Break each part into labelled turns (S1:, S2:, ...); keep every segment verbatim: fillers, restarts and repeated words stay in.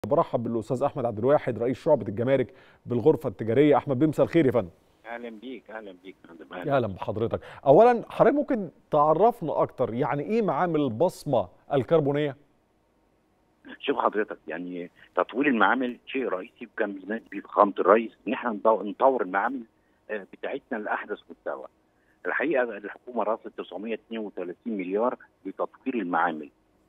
S1: برحب بالاستاذ احمد عبد الواحد رئيس شعبة الجمارك بالغرفة التجارية. احمد بيه، مساء الخير يا فندم.
S2: اهلا بيك اهلا بيك فندم.
S1: يا اهلا بحضرتك. اولا حضرتك ممكن تعرفنا اكتر يعني ايه معامل البصمة الكربونية؟
S2: شوف حضرتك، يعني تطوير المعامل شيء رئيسي، وكان بينادي بفخامه الرئيس ان احنا نطور المعامل بتاعتنا لاحدث مستوى. الحقيقه الحكومه راصت تسعمائة واثنين وثلاثين مليار لتطوير المعامل،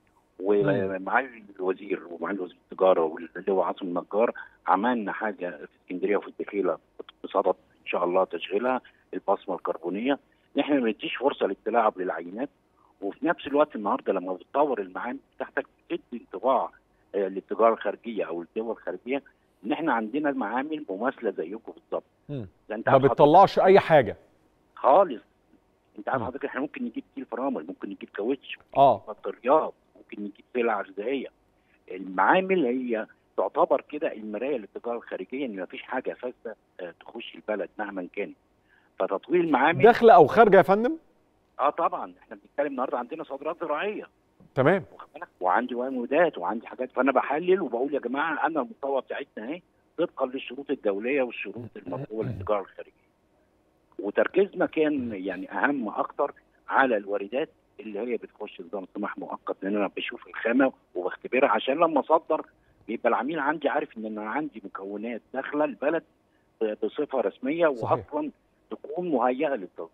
S2: ومعالي الوزير ومعالي وزير التجاره واللي هو عاصم النجار عملنا حاجه في اسكندريه وفي الدخيله بصدد ان شاء الله تشغيلها، البصمه الكربونيه. احنا ما نديش فرصه للتلاعب للعينات، وفي نفس الوقت النهارده لما بتطور المعامل بتاعتك بتدي انطباع آه للتجاره الخارجيه او الدول الخارجيه ان احنا عندنا معامل مماثله زيكم بالظبط.
S1: ما بتطلعش اي حاجه
S2: خالص. انت عارف حضرتك احنا ممكن نجيب كيل فرامل، ممكن نجيب كاوتش، ممكن
S1: اه
S2: نجيب بطاريات، ممكن نجيب سلع غذائيه. المعامل هي تعتبر كده المرايه للتجاره الخارجيه، ان ما فيش حاجه فاسده آه تخش البلد مهما كانت. فتطوير المعامل
S1: داخله او خارجه يا فندم؟
S2: اه طبعا احنا بنتكلم النهارده عندنا صادرات زراعيه.
S1: تمام.
S2: وعندي ومودات وعندي حاجات، فانا بحلل وبقول يا جماعه انا المطوع بتاعتنا اهي طبقا للشروط الدوليه والشروط المطلوبه للتجاره الخارجيه. وتركيزنا كان يعني اهم اكتر على الواردات اللي هي بتخش نظام سماح مؤقت، لان انا بشوف الخامه وبختبرها عشان لما اصدر يبقى العميل عندي عارف ان انا عندي مكونات داخله البلد بصفه رسميه واصلا تكون مهيئه للتصدير.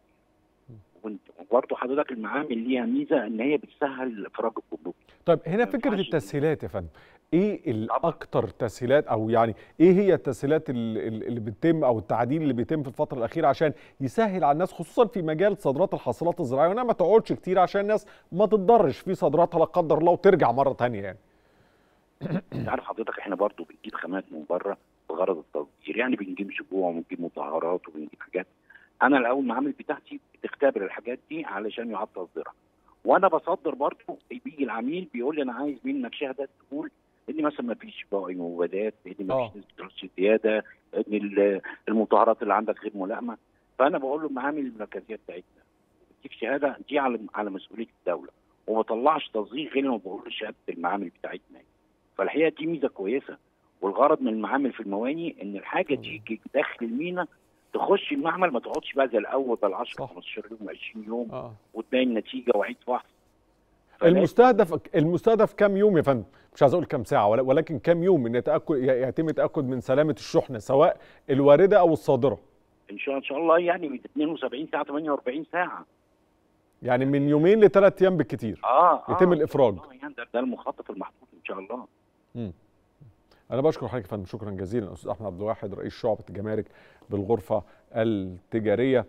S2: وبرضه حضرتك المعامل ليها ميزه ان هي بتسهل افراج الجمرك.
S1: طيب هنا فكره التسهيلات يا فندم، ايه الاكثر تسهيلات، او يعني ايه هي التسهيلات اللي, اللي بتتم او التعديل اللي بيتم في الفتره الاخيره عشان يسهل على الناس، خصوصا في مجال صادرات الحاصلات الزراعيه، وانها ما تقعدش كتير عشان الناس ما تتضرش في صادراتها لا قدر الله وترجع مره ثانيه يعني.
S2: انت عارف حضرتك احنا برضه بنجيب خامات من بره بغرض التصدير، يعني بنجيب سبوع وبنجيب مطهرات وبنجيب حاجات. انا الاول المعامل بتاعتي بتختبر الحاجات دي علشان يعاد تصديرها، وانا بصدر برضه بيجي العميل بيقول لي انا عايز منك شهاده تقول ان مثلا ما فيش بقى مبيدات، ان ما فيش نسبه رش زياده، ان المطهرات اللي عندك غير ملائمه. فانا بقول له المعامل المركزيه بتاعتنا بتجيب شهاده دي على على مسؤوليه الدوله، وما بطلعش تصدير غير لما بقول له شهاده المعامل بتاعتنا. فالحقيقه دي ميزه كويسه، والغرض من المعامل في المواني ان الحاجه تيجي داخل المينا تخش المعمل، ما تقعدش بقى زي الاول بقى عشرة خمستاشر يوم عشرين يوم آه. وتلاقي النتيجه وعيد فحص.
S1: المستهدف المستهدف كام يوم يا فندم؟ مش عايز اقول كام ساعه، ولكن كام يوم ان يتاكد يتم التاكد من سلامه الشحنه سواء الوارده او الصادره؟
S2: ان شاء ان شاء الله يعني من اثنين وسبعين ساعه ثمانية وأربعين ساعه،
S1: يعني من يومين لثلاث ايام بالكثير
S2: اه
S1: يتم
S2: آه
S1: الافراج.
S2: اه يعني ده, ده المخطط المحطوط ان شاء الله.
S1: امم أنا بشكر حضرتك يا فندم، شكرا جزيلا أستاذ أحمد عبد الواحد رئيس شعبة الجمارك بالغرفة التجارية.